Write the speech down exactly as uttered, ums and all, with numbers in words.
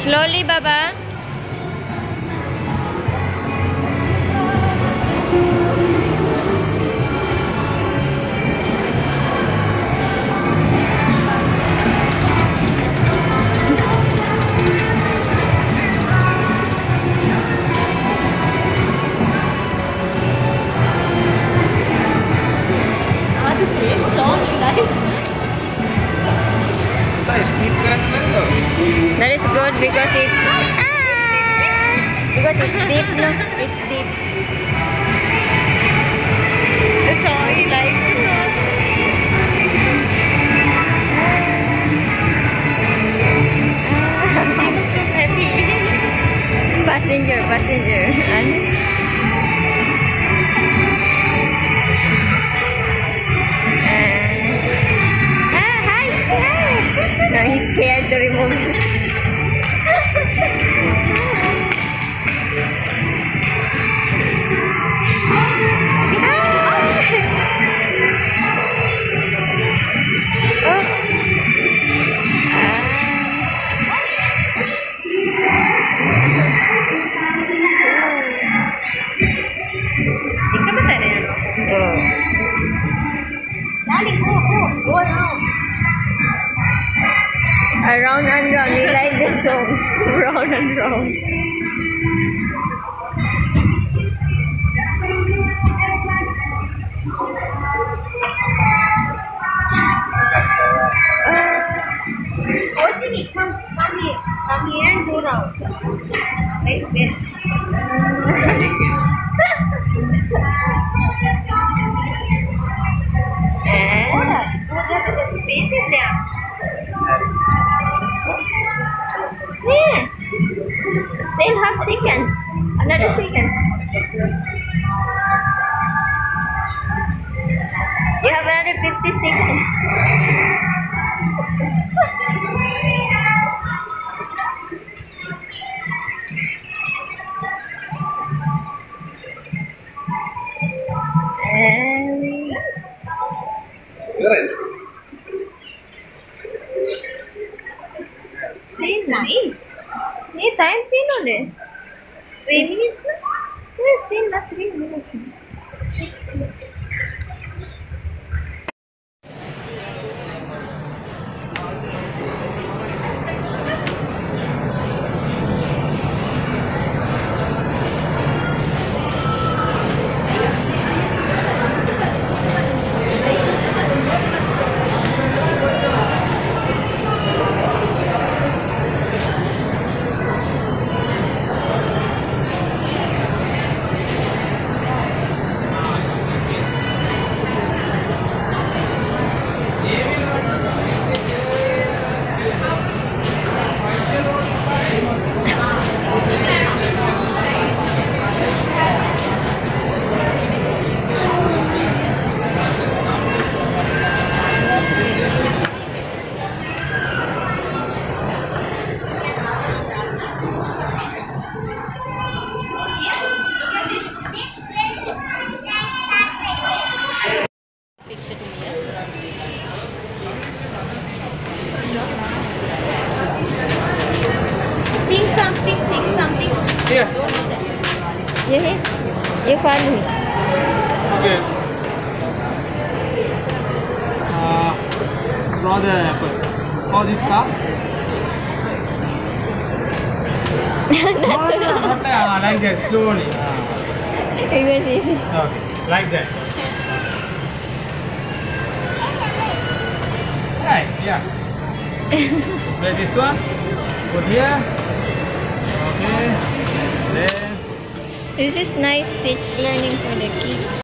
Slowly, Baba. Ah, the same song he likes. That is good because it's ah, because it's deep, no? It's deep. The song he likes. The song. Ah, I'm so happy. Passenger, passenger. And ah, hi, hi. No, he's scared to remove it. Darling, go, go, go around. Around and round, we like this song. Round and round. Oshini, come, come here. Come here and go round. Wait, wait. Go there. Go there. The space is there. Yeah. Still have seconds. Another second. You have another fifty seconds. And It's nice. ये time तीन हो गए. Three minutes ना? Yes, still not three minutes. Sing something, sing something. Yeah. ये है, ये follow me. Okay. Uh, draw the apple. Oh, this car? no, no, not like, uh, like that, slowly. Uh, Because it- okay, like that. Right, yeah. Play this one. Put here. Okay. Then. This is nice teach learning for the kids.